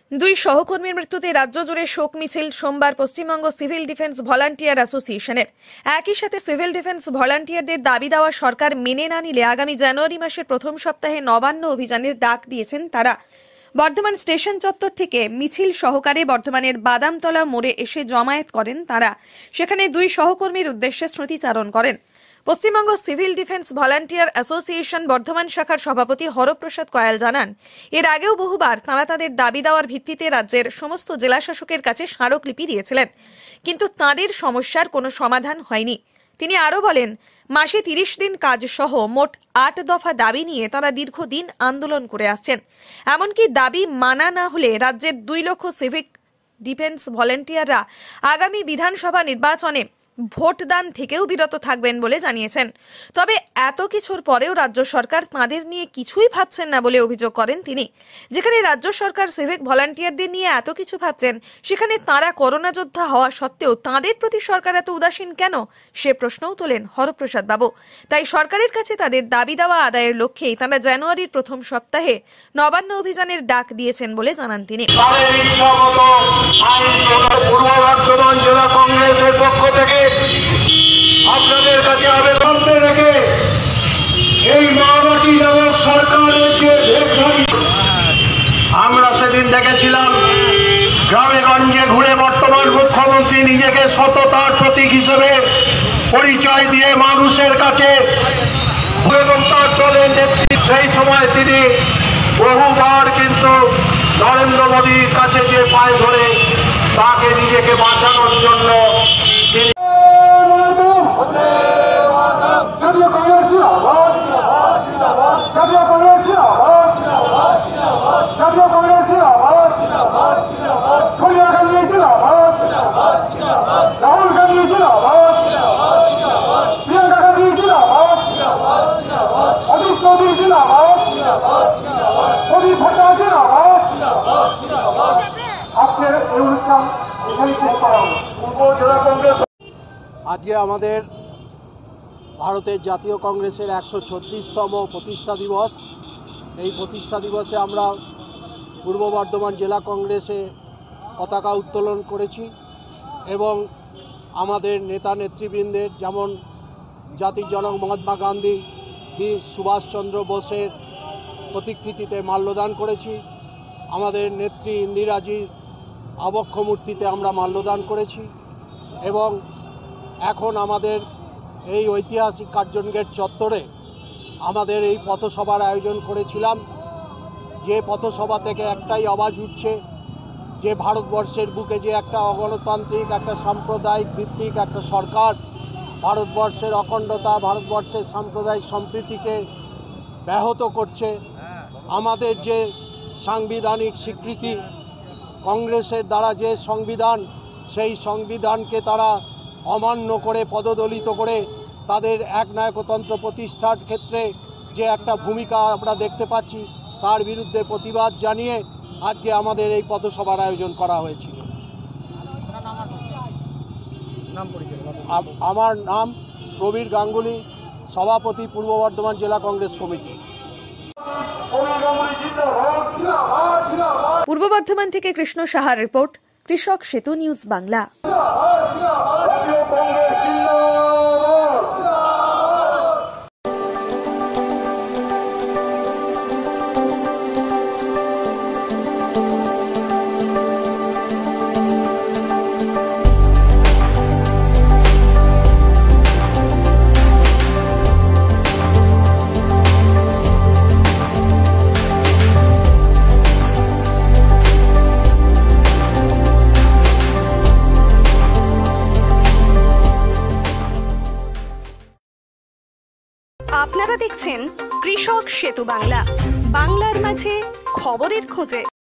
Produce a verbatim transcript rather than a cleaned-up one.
দুই সহকর্মীর মৃত্যুতে রাজ্য জুড়ে শোক মিছিল সোমবার পশ্চিমবঙ্গ সিভিল ডিফেন্স ভলান্টিয়ার অ্যাসোসিয়েশনের। একই সাথে সিভিল ডিফেন্স ভলান্টিয়ারদের দাবি দেওয়া সরকার মেনে না নিলে আগামী জানুয়ারি মাসের প্রথম সপ্তাহে নবান্ন অভিযানের ডাক দিয়েছেন তারা। বর্ধমান স্টেশন চত্বর থেকে মিছিল সহকারে বর্ধমানের বাদামতলা মোড়ে এসে জমায়েত করেন তারা। সেখানে দুই সহকর্মীর উদ্দেশ্যে স্মৃতিচারণ করেন। Paschimbanga civil defence volunteer association Bardhaman শাখার সভাপতি হরপ্রসাদ কয়াল জানান, এর আগেও বহুবার তাঁরা তাদের দাবি দেওয়ার ভিত্তিতে রাজ্যের সমস্ত জেলাশাসকের কাছে স্মারকলিপি দিয়েছিলেন, কিন্তু তাঁদের সমস্যার কোনো সমাধান হয়নি। তিনি আরও বলেন, মাসে তিরিশ দিন কাজ সহ মোট আট দফা দাবি নিয়ে তাঁরা দীর্ঘদিন আন্দোলন করে আসছেন। এমনকি দাবি মানা না হলে রাজ্যের দুই লক্ষ সিভিক ডিফেন্স ভলান্টিয়াররা আগামী বিধানসভা নির্বাচনে ভোটদান থেকেও বিরত থাকবেন বলে জানিয়েছেন। তবে এত কিছুর পরেও রাজ্য সরকার তাঁদের নিয়ে কিছুই ভাবছেন না বলে অভিযোগ করেন তিনি। যেখানে রাজ্য সরকার সিভিক ভলান্টিয়ারদের নিয়ে এত কিছু ভাবছেন, সেখানে তাঁরা করোনা যোদ্ধা হওয়া সত্ত্বেও তাঁদের প্রতি সরকার এত উদাসীন কেন, সে প্রশ্নও তোলেন হরপ্রসাদ বাবু। তাই সরকারের কাছে তাদের দাবি দেওয়া আদায়ের লক্ষ্যেই তাঁরা জানুয়ারির প্রথম সপ্তাহে নবান্ন অভিযানের ডাক দিয়েছেন বলে জানান তিনি। জেলা কংগ্রেসের পক্ষ থেকে আপনাদের কাছে আবেদন রেখে এই মহামাটি নামক সরকারের যে আমরা সেদিন দেখেছিলাম গ্রামে গঞ্জে ঘুরে বর্তমান মুখ্যমন্ত্রী নিজেকে সততার প্রতীক হিসেবে পরিচয় দিয়ে মানুষের কাছে এবং তার দলের নেতৃত্ব সেই সময় তিনি বহুবার কিন্তু নরেন্দ্র মোদীর কাছে যে পায়ে ধরে তাকে নিজেকে বাঁচানোর জন্য তিনি আজকে আমাদের ভারতের জাতীয় কংগ্রেসের একশো ছত্রিশতম প্রতিষ্ঠা দিবস। এই প্রতিষ্ঠা দিবসে আমরা পূর্ব বর্ধমান জেলা কংগ্রেসে পতাকা উত্তোলন করেছি এবং আমাদের নেতা নেতৃবৃন্দের যেমন জাতির জনক মহাত্মা গান্ধী, বীর সুভাষচন্দ্র বোসের প্রতিকৃতিতে মাল্যদান করেছি। আমাদের নেত্রী ইন্দিরাজির আবক্ষ মূর্তিতে আমরা মাল্যদান করেছি এবং এখন আমাদের এই ঐতিহাসিক কার্জন গেট চত্বরে আমাদের এই পথসভার আয়োজন করেছিলাম। যে পথসভা থেকে একটাই আওয়াজ উঠছে যে ভারতবর্ষের বুকে যে একটা অগণতান্ত্রিক, একটা সাম্প্রদায়িক ভিত্তিক একটা সরকার ভারতবর্ষের অখণ্ডতা, ভারতবর্ষের সাম্প্রদায়িক সম্প্রীতিকে ব্যাহত করছে। আমাদের যে সাংবিধানিক স্বীকৃতি, কংগ্রেসের দ্বারা যে সংবিধান, সেই সংবিধানকে তারা অমান্য করে পদদলিত করে তাদের একনায়কতন্ত্র প্রতিষ্ঠার ক্ষেত্রে যে একটা ভূমিকা আমরা দেখতে পাচ্ছি, তার বিরুদ্ধে প্রতিবাদ জানিয়ে আজকে আমাদের এই পথসভার আয়োজন করা হয়েছিল। আমার নাম প্রবীর গাঙ্গুলি, সভাপতি পূর্ব বর্ধমান জেলা কংগ্রেস কমিটি। পূর্ব বর্ধমান থেকে কৃষ্ণ সাহার রিপোর্ট, কৃষক সেতু নিউজ বাংলা। আপনারা দেখছেন কৃষক সেতু বাংলা, বাংলার মাঝে খবরের খোঁজে।